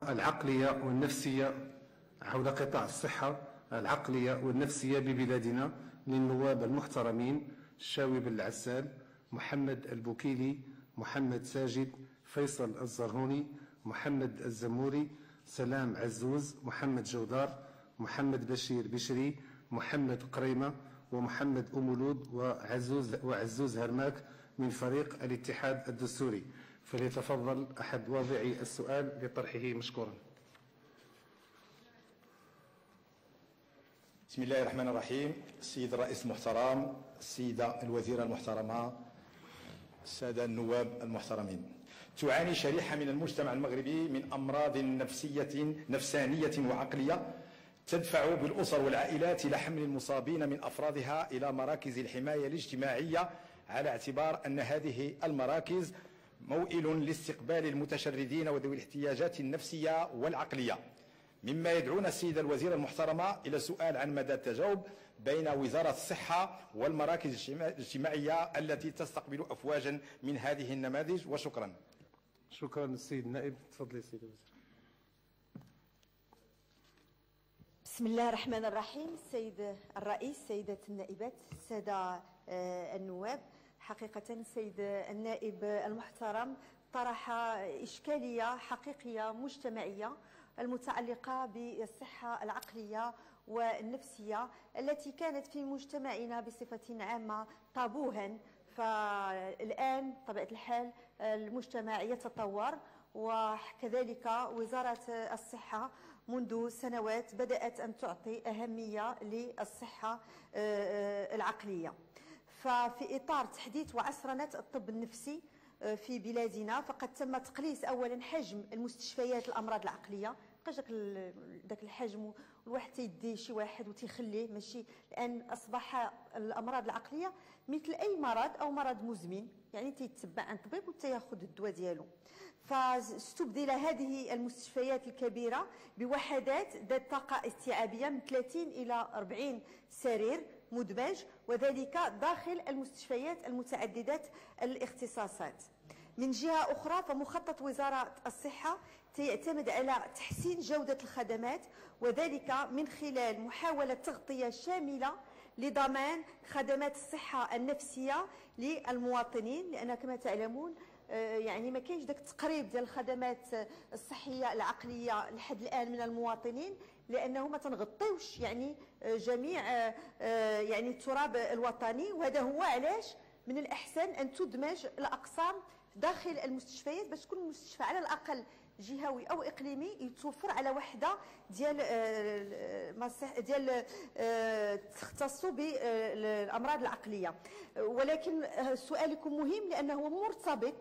العقلية والنفسية حول قطاع الصحة العقلية والنفسية ببلادنا للنواب المحترمين شاوي بن العسال، محمد البوكيلي، محمد ساجد، فيصل الزرهوني، محمد الزموري، سلام عزوز، محمد جودار، محمد بشير بشري، محمد قريمة، ومحمد أمولود وعزوز هرماك من فريق الاتحاد الدستوري. فليتفضل أحد واضعي السؤال لطرحه مشكورا. بسم الله الرحمن الرحيم. السيد الرئيس المحترم، السيدة الوزيرة المحترمة، السادة النواب المحترمين، تعاني شريحة من المجتمع المغربي من أمراض نفسانية وعقلية تدفع بالأسر والعائلات إلى حمل المصابين من أفرادها إلى مراكز الحماية الاجتماعية، على اعتبار أن هذه المراكز موئل لاستقبال المتشردين وذوي الاحتياجات النفسية والعقلية، مما يدعونا السيدة الوزيرة المحترمة إلى سؤال عن مدى التجاوب بين وزارة الصحة والمراكز الاجتماعية التي تستقبل أفواجا من هذه النماذج، وشكرا. شكرا السيد النائب. تفضلي السيدة الوزيرة. بسم الله الرحمن الرحيم. السيد الرئيس، سيدة النائبات، السادة النواب، حقيقة السيد النائب المحترم طرح إشكالية حقيقية مجتمعية المتعلقة بالصحة العقلية والنفسية التي كانت في مجتمعنا بصفة عامة طابوها. فالآن طبيعة الحال المجتمع يتطور، وكذلك وزارة الصحة منذ سنوات بدأت أن تعطي أهمية للصحة العقلية. ففي إطار تحديث وعصرنة الطب النفسي في بلادنا، فقد تم تقليص أولا حجم المستشفيات الأمراض العقلية. بقاش داك الحجم الواحد تيدي شي واحد وتيخليه ماشي، لأن أصبح الأمراض العقلية مثل أي مرض أو مرض مزمن، يعني تيتبع عن طبيب وتياخذ الدواء ديالو. فاستبدل هذه المستشفيات الكبيرة بوحدات ذات طاقة استيعابية من 30 إلى 40 سرير مدمج، وذلك داخل المستشفيات المتعددة الاختصاصات. من جهة أخرى، فمخطط وزارة الصحة يعتمد على تحسين جودة الخدمات، وذلك من خلال محاولة تغطية شاملة لضمان خدمات الصحة النفسية للمواطنين، لأن كما تعلمون يعني ما كاينش داك التقريب ديال الخدمات الصحيه العقليه لحد الان من المواطنين، لانه ما تنغطيوش يعني جميع يعني التراب الوطني. وهذا هو علاش من الاحسن ان تدمج الاقسام داخل المستشفيات، باش كل مستشفى على الاقل جهوي او اقليمي يتوفر على وحده ديال تختص بالامراض العقليه. ولكن سؤالكم مهم لانه مرتبط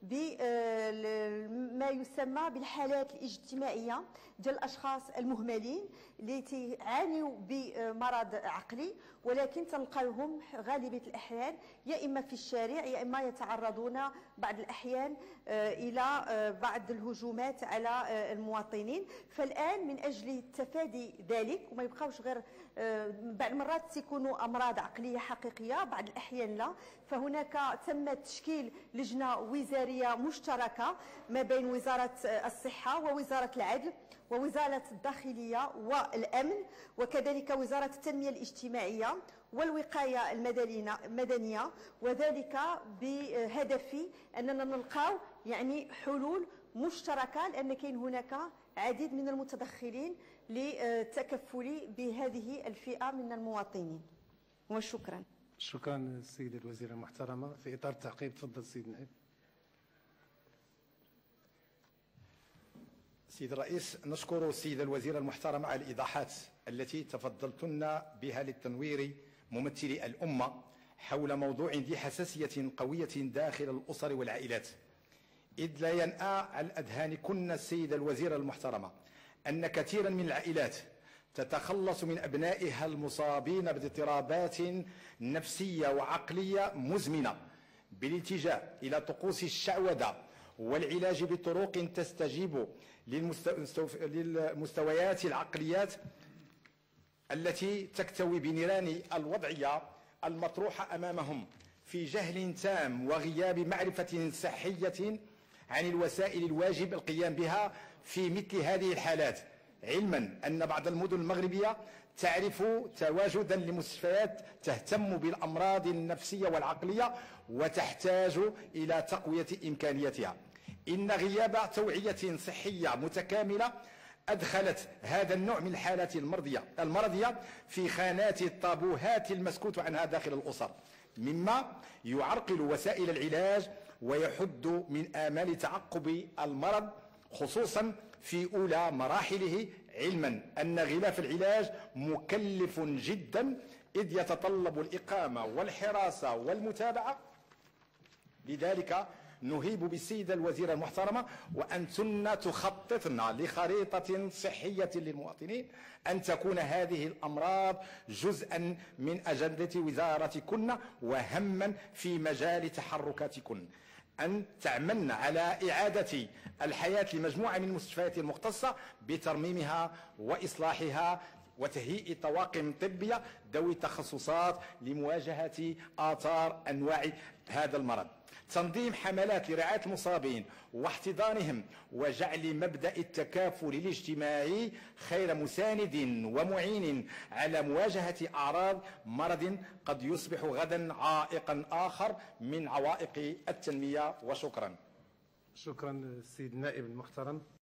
بما يسمى بالحالات الاجتماعيه ديال الاشخاص المهملين اللي تعانيوا بمرض عقلي، ولكن تلقاوهم غالبيه الاحيان يا اما في الشارع يا اما يتعرضون بعض الاحيان الى بعض الهجومات على المواطنين. فالان من اجل تفادي ذلك وما يبقاوش غير بعض المرات تكونوا امراض عقليه حقيقيه، بعض الاحيان لا، فهناك تم تشكيل لجنه وزاريه مشتركه ما بين وزاره الصحه ووزاره العدل ووزاره الداخليه والامن، وكذلك وزاره التنميه الاجتماعيه والوقايه المدنيه، وذلك بهدف اننا نلقاو يعني حلول مشتركه، لان كاين هناك عديد من المتدخلين للتكفل بهذه الفئه من المواطنين. وشكرا. شكرا السيدة الوزيرة المحترمة. في إطار التعقيب تفضل السيد النائب. سيد الرئيس، نشكر السيدة الوزيرة المحترمة على الإيضاحات التي تفضلتن بها للتنوير ممثلي الأمة حول موضوع ذي حساسية قوية داخل الأسر والعائلات، إذ لا ينأى على أذهانكن السيدة الوزيرة المحترمة أن كثيرا من العائلات تتخلص من أبنائها المصابين باضطرابات نفسية وعقلية مزمنة بالالتجاء إلى طقوس الشعوذة والعلاج بطرق تستجيب للمستويات العقليات التي تكتوي بنيران الوضعية المطروحة أمامهم في جهل تام وغياب معرفة صحية عن الوسائل الواجب القيام بها في مثل هذه الحالات، علما أن بعض المدن المغربية تعرف تواجدا لمستشفيات تهتم بالأمراض النفسية والعقلية وتحتاج إلى تقوية إمكانياتها. إن غياب توعية صحية متكاملة أدخلت هذا النوع من الحالات المرضية في خانات الطابوهات المسكوت عنها داخل الأسر، مما يعرقل وسائل العلاج ويحد من آمال تعقب المرض خصوصا في أولى مراحله، علما أن غلاف العلاج مكلف جدا إذ يتطلب الإقامة والحراسة والمتابعة. لذلك نهيب بالسيدة الوزيرة المحترمة وأنتن تخططن لخريطة صحية للمواطنين أن تكون هذه الأمراض جزءا من أجندة وزارتكن وهما في مجال تحركاتكن، أن تعملن على إعادة الحياة لمجموعة من المستشفيات المختصة بترميمها وإصلاحها وتهيئ طواقم طبية ذوي تخصصات لمواجهة آثار أنواع هذا المرض، تنظيم حملات لرعاية المصابين واحتضانهم وجعل مبدأ التكافل الاجتماعي خير مساند ومعين على مواجهة أعراض مرض قد يصبح غدا عائقا آخر من عوائق التنمية. وشكرا. شكرا السيد النائب المحترم.